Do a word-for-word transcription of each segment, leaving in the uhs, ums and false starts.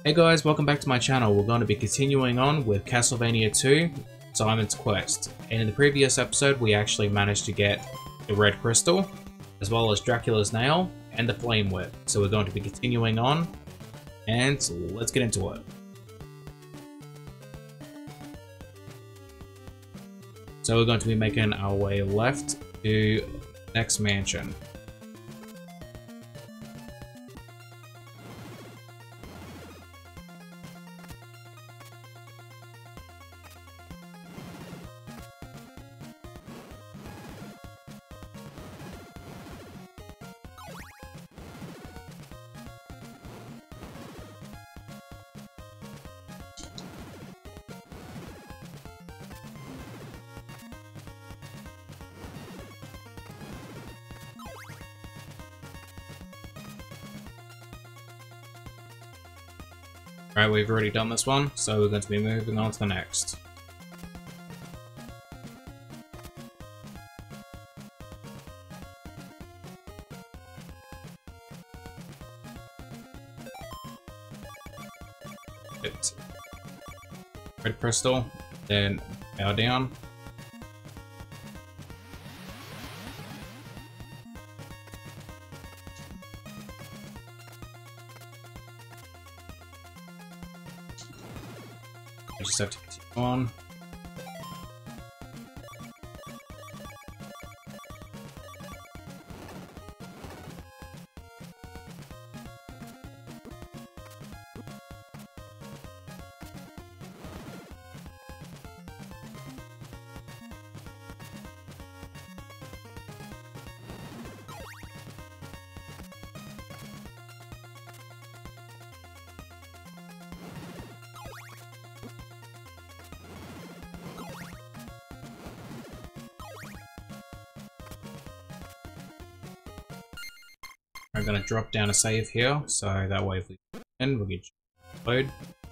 Hey guys, welcome back to my channel. We're going to be continuing on with Castlevania two, Simon's Quest. And in the previous episode, we actually managed to get the red crystal, as well as Dracula's nail, and the flame whip. So we're going to be continuing on, and let's get into it. So we're going to be making our way left to next mansion. Right, we've already done this one, so we're going to be moving on to the next. Hit red crystal, then bow down. We just have to continue on. I'm gonna drop down a save here, so that way if we end, we'll get load.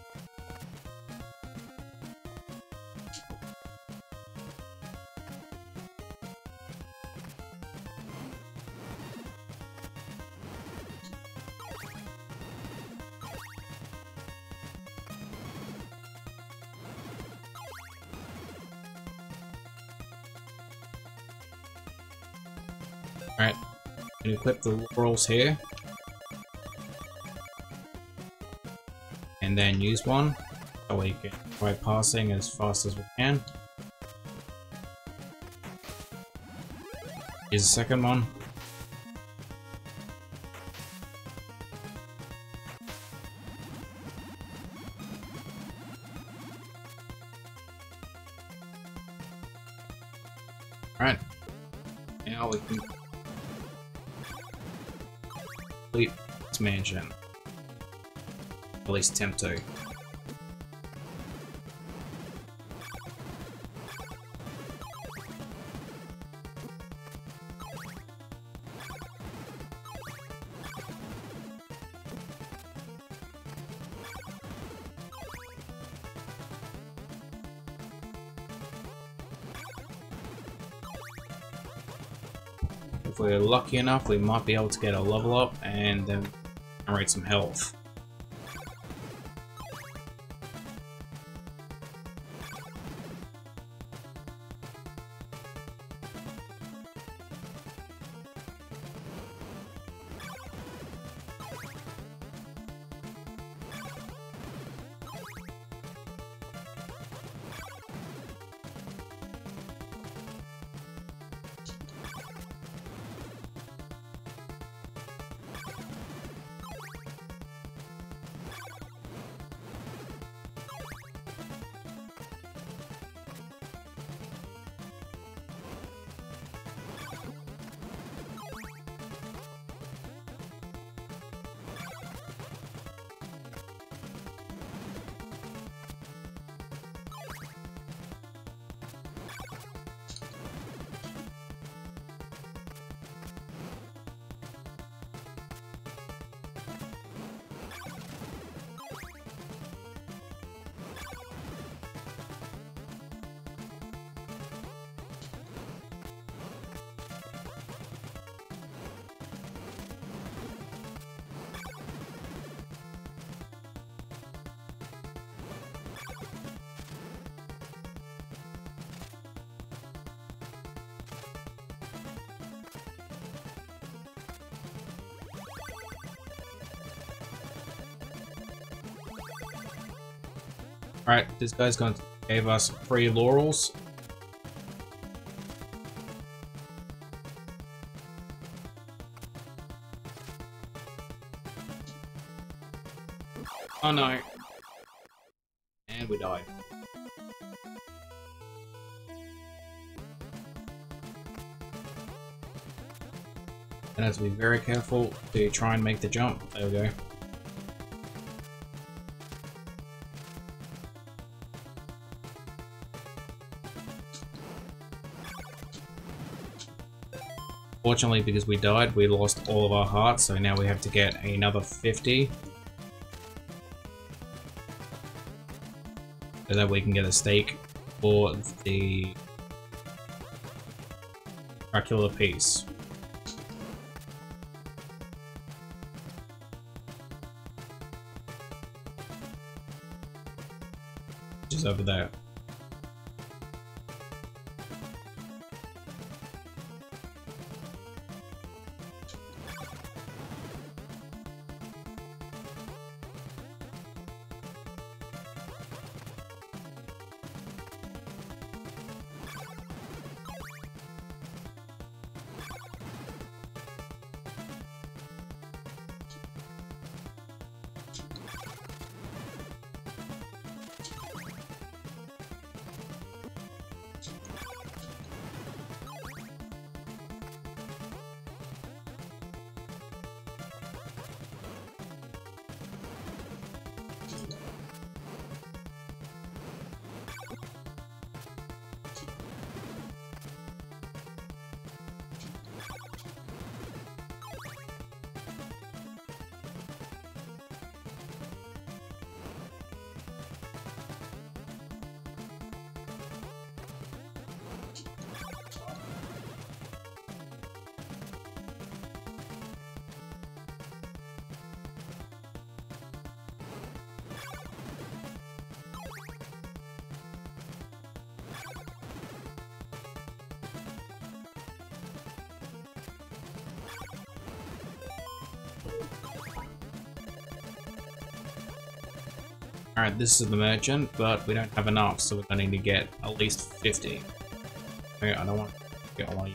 Alright. And equip the laurels here, and then use one so we can try passing as fast as we can. Use the second one. Alright, now we can complete this mansion. At least attempt to. If we're lucky enough, we might be able to get a level up and then generate some health. Alright, this guy's going to give us free laurels. Oh no. And we died. And have to be very careful to try and make the jump. There we go. Fortunately, because we died, we lost all of our hearts, so now we have to get another fifty. So that we can get a stake for the Dracula piece. Which is over there. Alright, this is the merchant, but we don't have enough, so we're going to need to get at least fifty. Okay, I don't want to get all of you.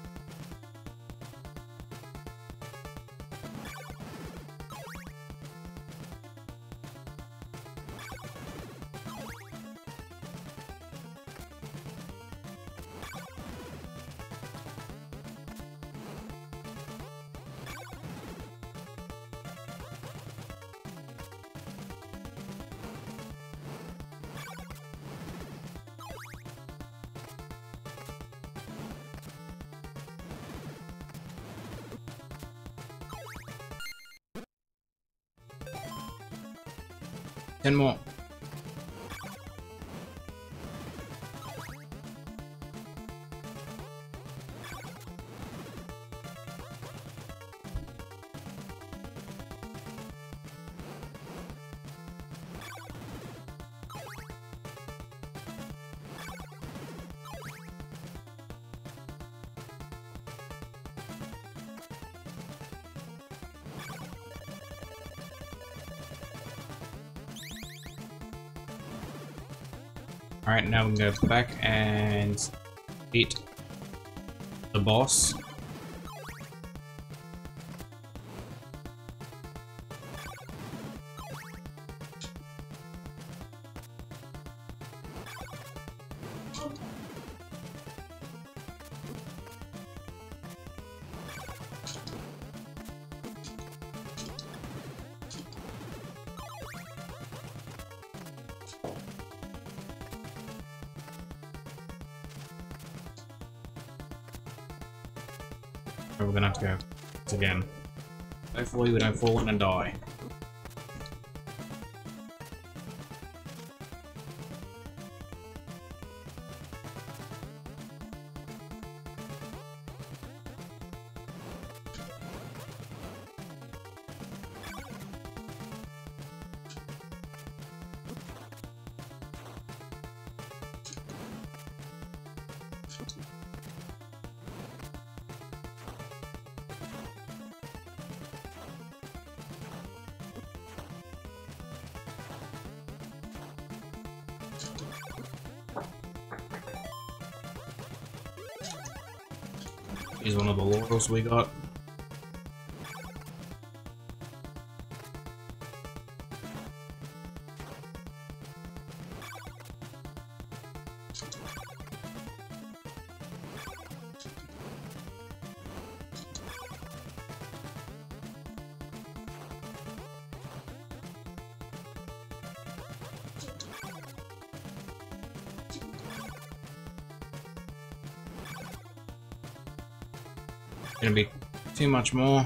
Ten more. Alright, now we can go back and beat the boss. We're gonna have to go again. Hopefully we don't fall in and die. Here's one of the laurels we got. Gonna be too much more.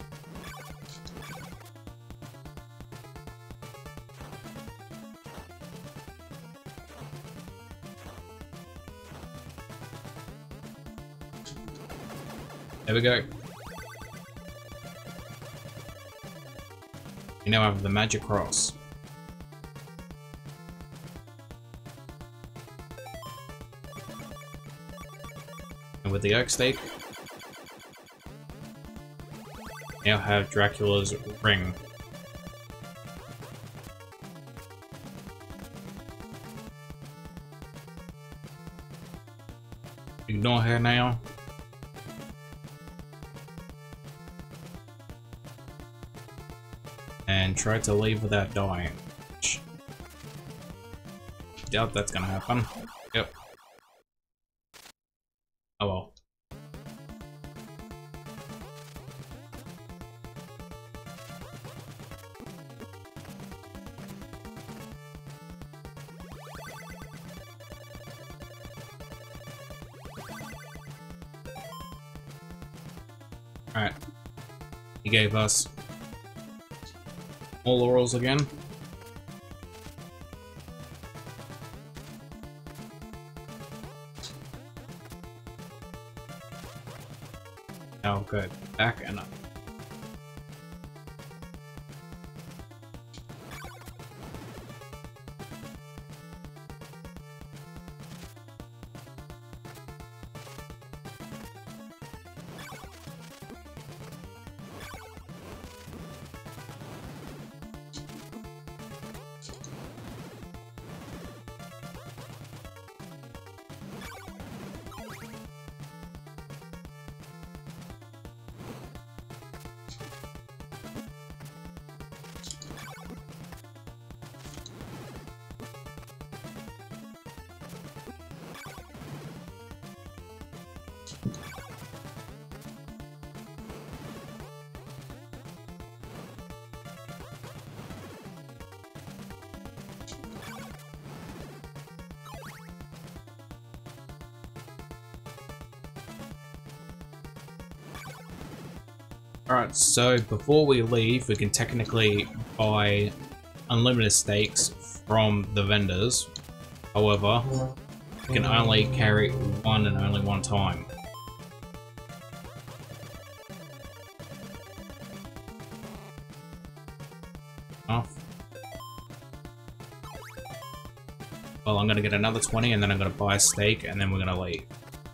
There we go. You now have the magic cross. And with the oak stake, now have Dracula's ring. Ignore her now. And try to leave without dying. Doubt that's gonna happen. Yep. Oh well. Alright. He gave us more laurels again. Now go back and up. Alright, so before we leave, we can technically buy unlimited stakes from the vendors. However, we can only carry one and only one time. Off. Well, I'm gonna get another twenty and then I'm gonna buy a stake and then we're gonna leave.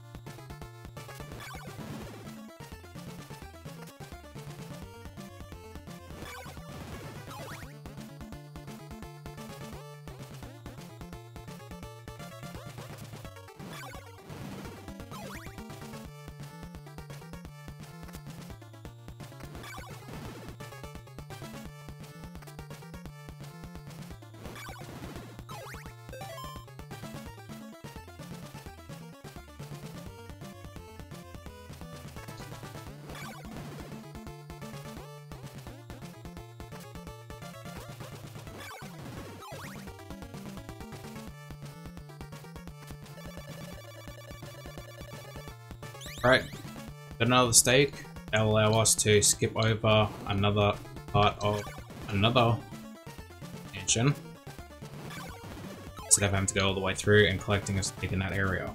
Right, got another stake. That'll allow us to skip over another part of another mansion instead of having to go all the way through and collecting a stake in that area.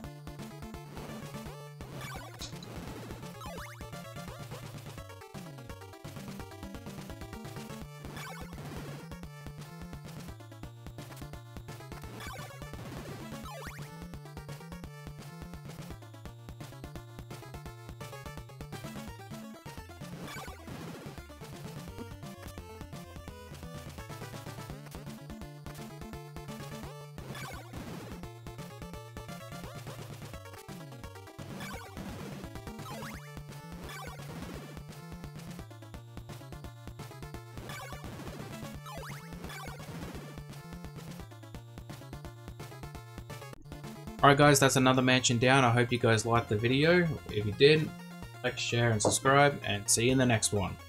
Alright guys, that's another mansion down. I hope you guys liked the video. If you did, like, share, and subscribe, and see you in the next one.